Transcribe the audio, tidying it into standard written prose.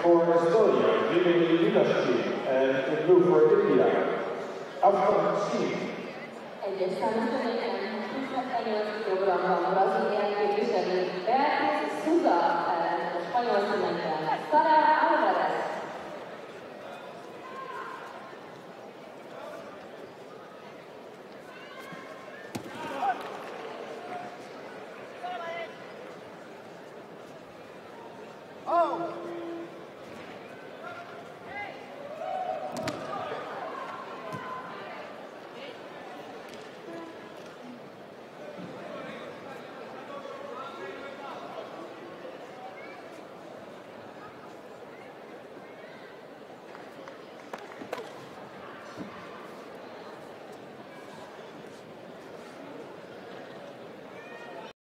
for Estonia, Viveni Dynasty, and it blew for India. After seeing egyes számos zenéken előtt programban brazilián képviselő Beatriz Souza ellen a spanyol színekben.